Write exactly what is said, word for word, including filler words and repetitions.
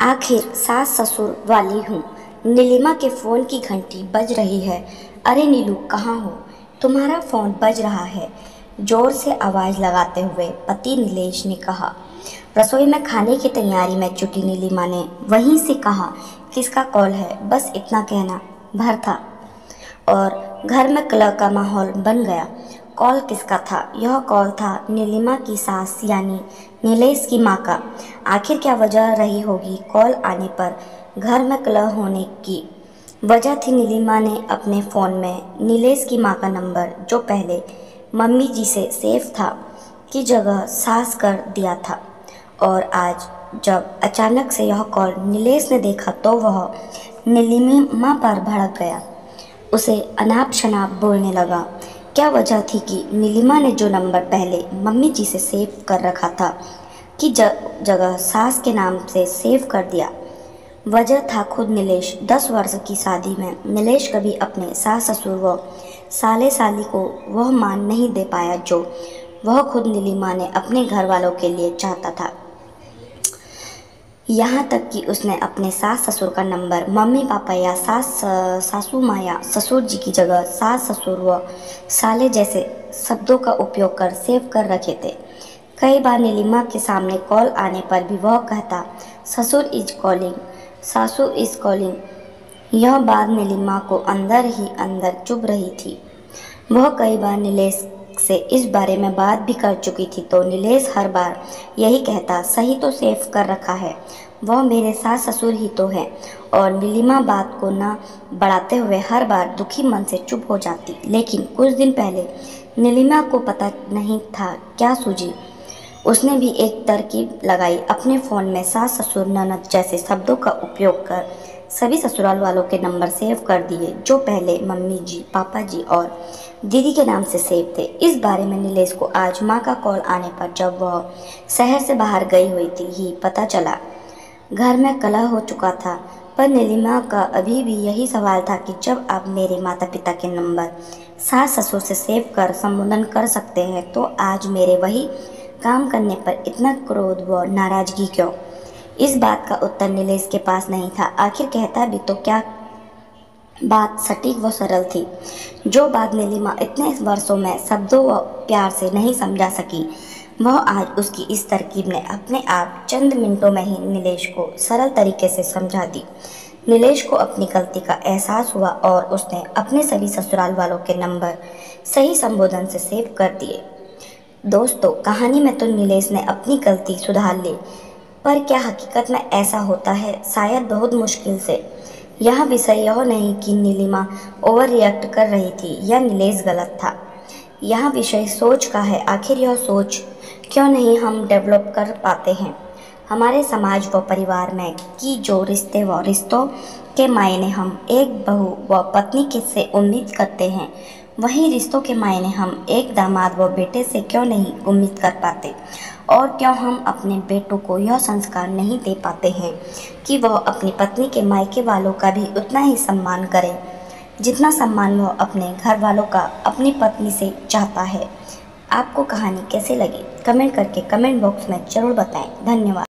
आखिर सास ससुर वाली हूँ। नीलिमा के फ़ोन की घंटी बज रही है। अरे नीलू, कहाँ हो? तुम्हारा फ़ोन बज रहा है, ज़ोर से आवाज़ लगाते हुए पति नीलेश ने कहा। रसोई में खाने की तैयारी में जुटी नीलिमा ने वहीं से कहा, किसका कॉल है? बस इतना कहना भर था और घर में कलह का माहौल बन गया। कॉल किसका था? यह कॉल था नीलिमा की सास यानी नीलेश की माँ का। आखिर क्या वजह रही होगी कॉल आने पर घर में कलह होने की? वजह थी नीलिमा ने अपने फ़ोन में नीलेश की माँ का नंबर, जो पहले मम्मी जी से सेव था, की जगह सास कर दिया था। और आज जब अचानक से यह कॉल नीलेश ने देखा तो वह नीलिमा पर भड़क गया। उसे अनाप शनाप बोलने लगा। क्या वजह थी कि नीलिमा ने जो नंबर पहले मम्मी जी से सेव कर रखा था की जगह सास के नाम से सेव कर दिया? वजह था खुद नीलेश। दस वर्ष की शादी में नीलेश कभी अपने सास ससुर व साले साली को वह मान नहीं दे पाया जो वह खुद नीलिमा ने अपने घर वालों के लिए चाहता था। यहाँ तक कि उसने अपने सास ससुर का नंबर मम्मी पापा या सास सासू माँ या ससुर जी की जगह सास ससुर व साले जैसे शब्दों का उपयोग कर सेव कर रखे थे। कई बार नीलिमा के सामने कॉल आने पर भी वह कहता, ससुर इज कॉलिंग, सासू इज कॉलिंग। यह बात नीलिमा को अंदर ही अंदर चुभ रही थी। वह कई बार नीलेश से इस बारे में बात भी कर चुकी थी, तो नीलेश हर बार यही कहता, सही तो सेव कर रखा है, वह मेरे सास ससुर ही तो हैं। और नीलिमा बात को ना बढ़ाते हुए हर बार दुखी मन से चुप हो जाती। लेकिन कुछ दिन पहले नीलिमा को पता नहीं था क्या सूझी। उसने भी एक तरकीब लगाई। अपने फ़ोन में सास ससुर ननद जैसे शब्दों का उपयोग कर सभी ससुराल वालों के नंबर सेव कर दिए, जो पहले मम्मी जी, पापा जी और दीदी के नाम से सेव थे। इस बारे में नीलेश को आज माँ का कॉल आने पर, जब वह शहर से बाहर गई हुई थी, ही पता चला। घर में कलह हो चुका था, पर नीलिमा का अभी भी यही सवाल था कि जब आप मेरे माता पिता के नंबर सास ससुर से सेव कर संबोधन कर सकते हैं, तो आज मेरे वही काम करने पर इतना क्रोध व नाराज़गी क्यों? इस बात का उत्तर नीलेश के पास नहीं था। आखिर कहता भी तो क्या? बात सटीक व सरल थी। जो बात नीलिमा इतने वर्षों में शब्दों व प्यार से नहीं समझा सकी, वह आज उसकी इस तरकीब ने अपने आप चंद मिनटों में ही नीलेश को सरल तरीके से समझा दी। नीलेश को अपनी गलती का एहसास हुआ और उसने अपने सभी ससुराल वालों के नंबर सही संबोधन से सेव कर दिए। दोस्तों, कहानी में तो नीलेश ने अपनी गलती सुधार ली, पर क्या हकीकत में ऐसा होता है? शायद बहुत मुश्किल से। यह विषय यह नहीं कि नीलिमा ओवर रिएक्ट कर रही थी या नीलेश गलत था। यह विषय सोच का है। आखिर यह सोच क्यों नहीं हम डेवलप कर पाते हैं? हमारे समाज व परिवार में कि जो रिश्ते व रिश्तों के मायने हम एक बहू व पत्नी के से उम्मीद करते हैं, वही रिश्तों के मायने हम एक दामाद व बेटे से क्यों नहीं उम्मीद कर पाते? और क्यों हम अपने बेटों को यह संस्कार नहीं दे पाते हैं कि वह अपनी पत्नी के मायके वालों का भी उतना ही सम्मान करें जितना सम्मान वह अपने घर वालों का अपनी पत्नी से चाहता है? आपको कहानी कैसे लगी? कमेंट करके कमेंट बॉक्स में ज़रूर बताएं। धन्यवाद।